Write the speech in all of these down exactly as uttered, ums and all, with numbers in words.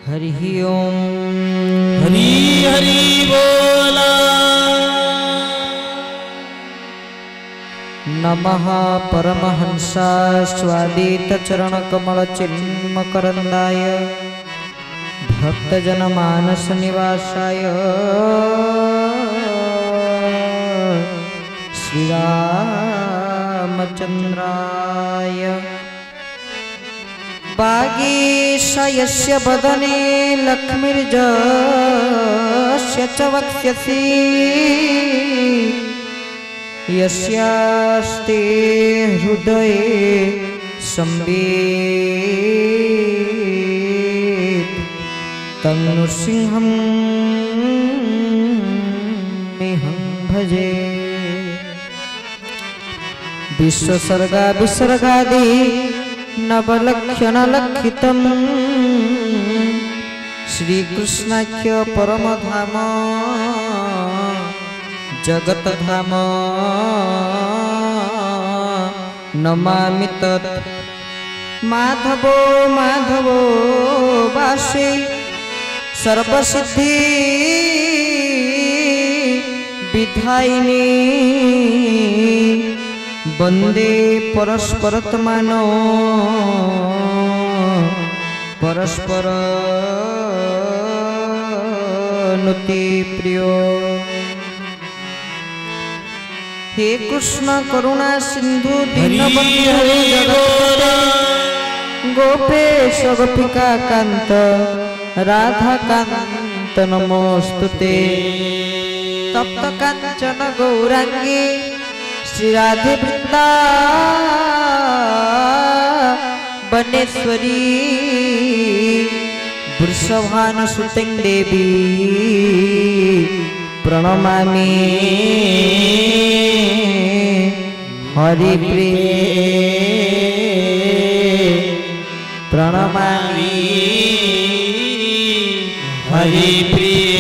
हरि ओम हरि हरि बोला। नमः परमहंसा स्वादित चरण कमल चिन्मकरंदाय भक्तजन मानस निवासाय श्री रामचंद्राय। वागीशयस्य वदने लक्ष्मीर्जस्य च वक्ष्यसि यस्यास्ते हृदये संवेद तं नृसिंहं मेहं भजे। विश्वसर्गा विसर्गादि नवलक्षणलक्षितं श्रीकृष्णाख्य परमधाम जगतधाम नमामि तत्। माधवो माधवो वासे सर्वसिद्धि विधायिनी वंदे परस्परत्मानो परस्पर नुति प्रियो। हे कृष्ण करुणा सिंधु दीनबंधु जगत्पते गोपेश गोपिका कांत राधा कांत नमोस्तुते। तप्त कांचन गौरांगी श्री राधे वृंदावनेश्वरी वृषभानुसुते देवी प्रणमामि हरिप्रिये प्रणमामि हरिप्रिये।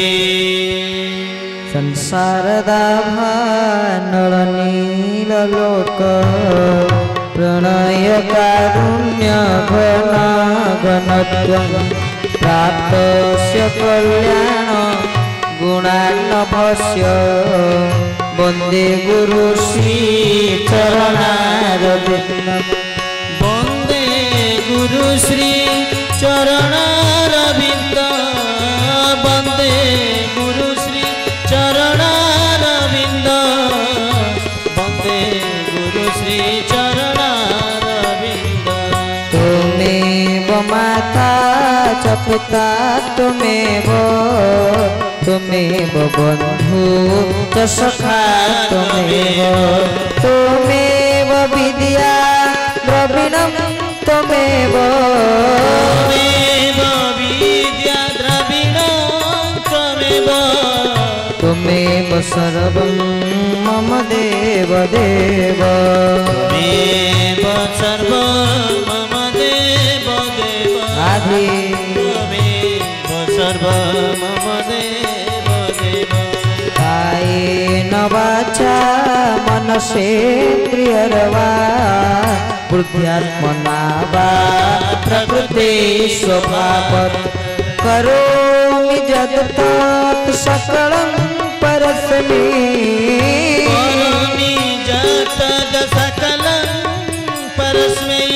संसारदाभानलनीलोक प्रणय कारुण्य घनाघनत्वं प्राप्तस्य कल्याण गुणार्णवस्य वंदे गुरु श्री चरणारविन्दम्। वंदे गुरु श्री चरणारविंद। वंदे गुरु श्री चरणारविंद। वंदे गुरु श्री चरणारविंद। त्वमेव माता च पिता त्वमेव त्वमेव बंधु च सखा त्वमेव त्वमेव विद्या द्रविणं त्वमेव त्वमेव विद्या द्रविणं त्वमेव त्वमेव सर्वं मम देव देव त्वमेव सर्वं मम देव देव आदि त्वमेव सर्वं मम देव देव। कायेन वाचा मनसेन्द्रियर्वा बुद्ध्यात्मना वा प्रकृते स्वभावात् करोमि यत्तत् सकलं परस्मै। करोमि यत्तत् सकलं परस्मै।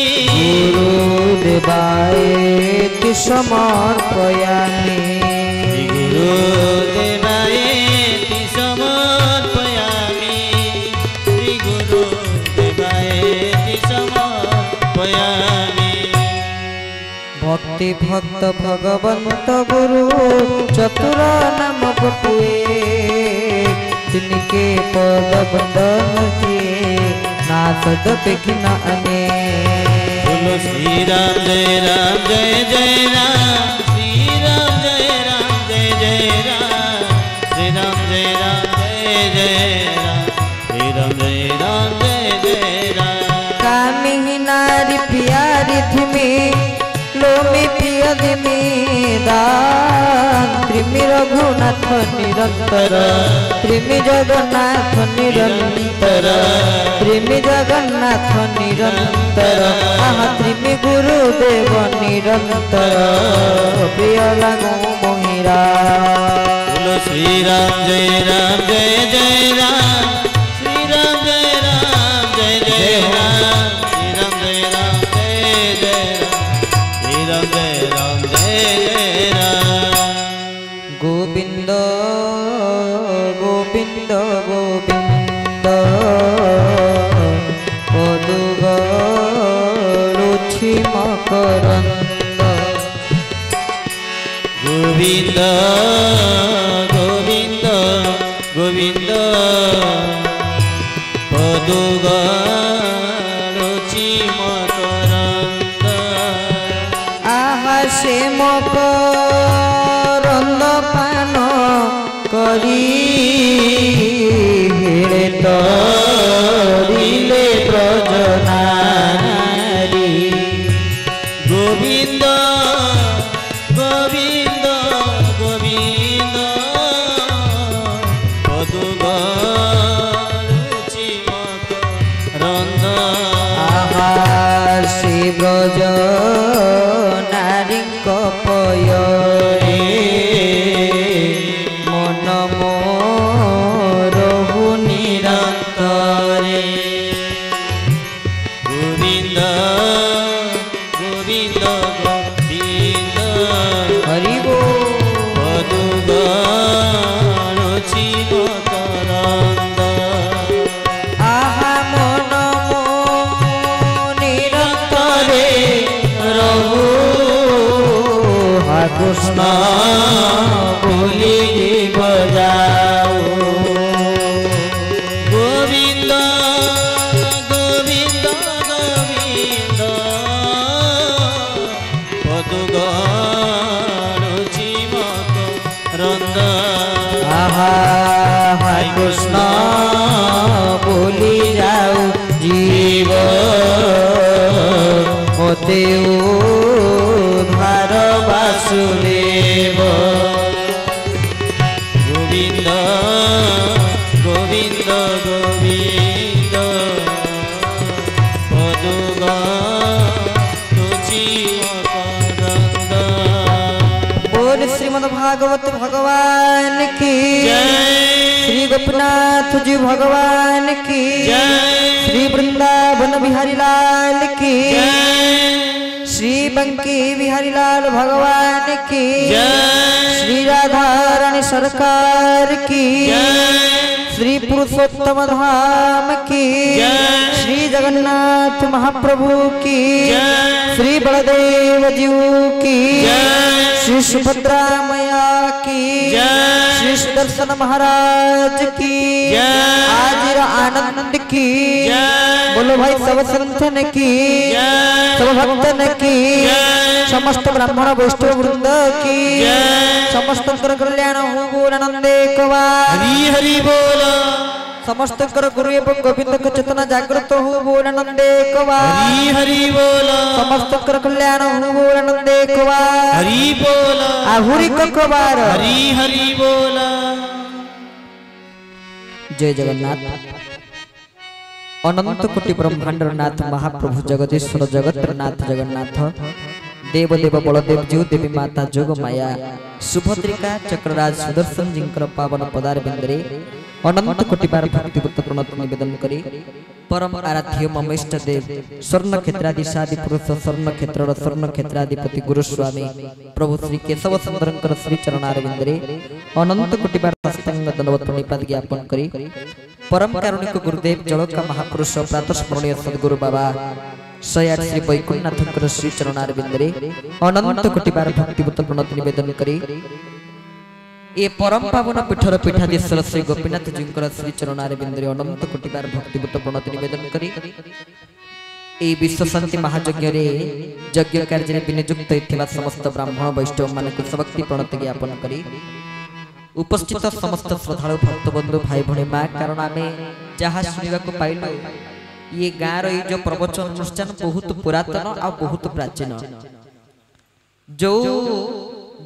गुरुदेवायेति समर्पयामि गुरुदेवायेति समर्पयामि गुरुदेवायेति समर्पयामि। भक्ति भक्त भगवंत गुरु चतुर नाम बपुए तिनके पद बंदन किए नासद बिघ्न अने। बोलो श्री राम जय राम जय जय राम। श्री राम जय राम जय जय राम। श्री राम जय राम जय जय राम। श्री राम जय राम जय जय राम। कामिनी नारी प्यारी धिमी लोमी प्रिय धिमी दान त्रिमिर रघुनाथ निरंतर त्रिमि जगन्नाथ निरंतर त्रिमि जगन्नाथ निरंतर आहा त्रिमि गुरुदेव निरंतर प्रिय लगो मोहिरा। बोलो श्री राम जय राम जय जय राम श्री राम जय राम जय जय राम श्री राम जय राम जय जय राम श्री राम जय राम जय जय राम। गोविंद गोविंद गोविंद पदुगरुछि मकरंद गोविंद गोविंद गोविंद पदुगरुछि मकरंद आहा से मकरंद पान करी हेले तरिले ब्रजनारी गोविंद गोविंद गोविंद पदुगरुछि मकरंद आहा से ब्रज नारी पयरे मन मोरहु निरंतरे गोविंद गोविंद गोविंद हरि बोल पदुगरुछि मकरंद आहा मन निरंतरे रहु कृष्ण बोली बजाओ गोविंद गोविंद गोविंद पदुगरुछि मकरंद आहा कृष्ण बोली जाओ जीव होते उद्धार वासुदेव गोविंद गोविंद गोविंद पदुगरुछि मकरंद। बोल श्रीमद् भागवत भगवान की श्री गोपीनाथ जी भगवान की श्री वृंदावन बिहारी लाल की श्री बंकी बिहारी लाल भगवान की श्री राधा रानी सरकार की श्री पुरुषोत्तम धाम की श्री जगन्नाथ महाप्रभु की श्री बलदेव जीव की श्री सुभद्रा मैया की श्री सुदर्शन महाराज की हाजिर आनंद की बोलो भाई सब संतन की सब भक्तन की समस्त ब्राह्मण वैष्णव वृंद की समस्त कल्याण हो बोल आनंदे कवार हरि हरि बोल समस्त गुरु एवं गोविंद को चेतना जागृत हो बोल आनंदे कवार हरि हरि बोल समस्त कल्याण हो बोल आनंदे कवार हरि बोल आहुरी कवार हरि हरि बोल। जय जगन्नाथ अनंत कोटि ब्रह्मांड नाथ महाप्रभु जगदीश्वर जगतर नाथ जगन्नाथ देव देव बलदेव जीव देवी माता जोग माया सुभद्रिका चक्रराज सुदर्शन जिंकर पावन पदार बिंदरे अनंत कोटि बार भक्तिपूत प्रणत निवेदन करी परम आराध्य मम इष्ट देव स्वर्ण क्षेत्रादिशादि पुरुष स्वर्ण क्षेत्र स्वर्ण क्षेत्राधिपति गुरु स्वामी प्रभु श्री केशव सुंदरंकर श्री चरणारविंदरे अनंत कोटि बार हस्तंग दंडवत प्रणिपात ज्ञापन करी परम कारुणिक गुरुदेव जलोका महापुरुष प्रातस्मरणीय सद्गुरु बाबा सयाठ श्री वैकुंठनाथ श्री चरणारविंदरे अनंत कोटि बार भक्तिपूत प्रणत निवेदन करी ए परम पावन पीठर पीठाधीश्वर श्री गोपीनाथ जी श्री चरणारविंदरे अनंत कोटि बार भक्तिपूत प्रणत निवेदन करी ए विश्व शांति महायज्ञ रे यज्ञ कार्य रे विनियुक्त होइथिबा समस्त ब्राह्मण वैष्णव मानक सबक्ति प्रणत ज्ञापन करी उपस्थित समस्त श्रद्धालु भक्तबंधु भाई भणी माँ कारण आम जहाँ शुणा पाइलु ये गाँव रो जो प्रवचन अनुष्ठान बहुत पुरातन आ बहुत प्राचीन जो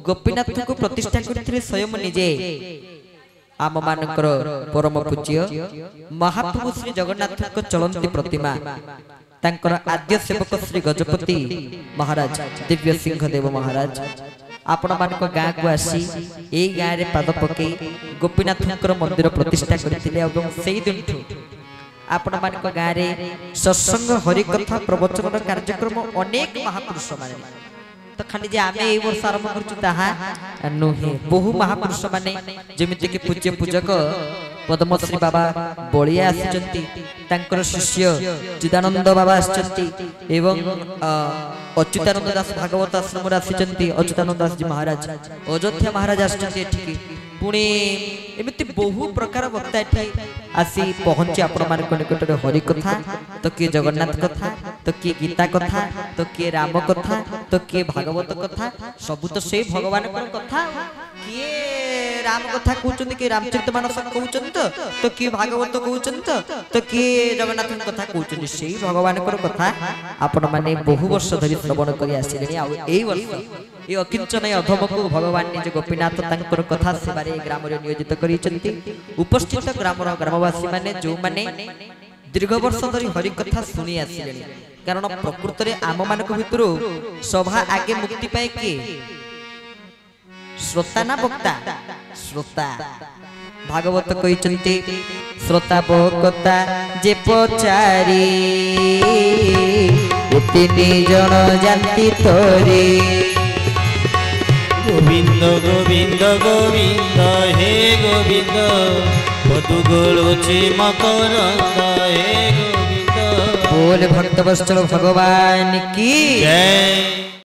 गोपीनाथ को प्रतिष्ठा करथिले स्वयं निजे आम मानकर परम पूज्य महाप्रभु श्री जगन्नाथ को चलंती प्रतिमा तांकर आद्य सेवक श्री गजपति महाराज दिव्य सिंह देव महाराज आपण मान गाँ को आसी ए गाँ रे पाद पकई गोपीनाथ मंदिर प्रतिष्ठा करथिले एवं सेही दिनठु आपण मान गाँ रे सत्संग हरिकथा प्रवचन कार्यक्रम अनेक महापुरुष माने तो खाली जे आमे ए वर्ष आरंभ करछु ताहा नुहे बहु महापुरुष माने जेमिति कि पूज्य पूजक पद्मश्री बाबा बलिया आसिचंती तांकर शिष्य चिदानंद बाबा आसिचंती एवं अच्युतानंद दास भागवत आश्रम आसिचंती अच्युतानंद दास जी महाराज अयोध्या महाराज आसिचंती एठिकी पुणी एमिति बहु प्रकार वक्ता एठी आसी पहुंची आपण मान निकट रे हरि कथा तो के जगन्नाथ कथा तो के गीता कथा तो के राम कथा तो के भागवत कथा सब तो से भगवान को कथा किए राम कथा कहउचंती के रामचरितमानस कहउचंती तो तो के भागवत कहउचंती तो के जगन्नाथ कथा कहउचंती सेही भगवान को कथा आपण माने बहु वर्ष धरि श्रवण करि आसिलेनी आ एई वर्ष ए अकिंचन अधम को भगवान निज गोपीनाथ तांकर कथा सेवारे ग्राम रे नियोजित करिचंती उपस्थित ग्रामर ग्रामवासी माने जो माने दीर्घ वर्ष धरि हरि कथा सुनी आसिलेनी कारण प्रकृत रे आम मानक भितरु सभा आगे मुक्ति पाए के श्रोता ना वक्ता श्रोता भागवत कहिचंती श्रोता बक्ता जे पचारी तीन जन जानती तोरे गोविंद गोविंद गोविंद हे गोविंद मधु गोलोचे मकरंद हे गोविंद बोल भक्त वत्सल भगवान की जय।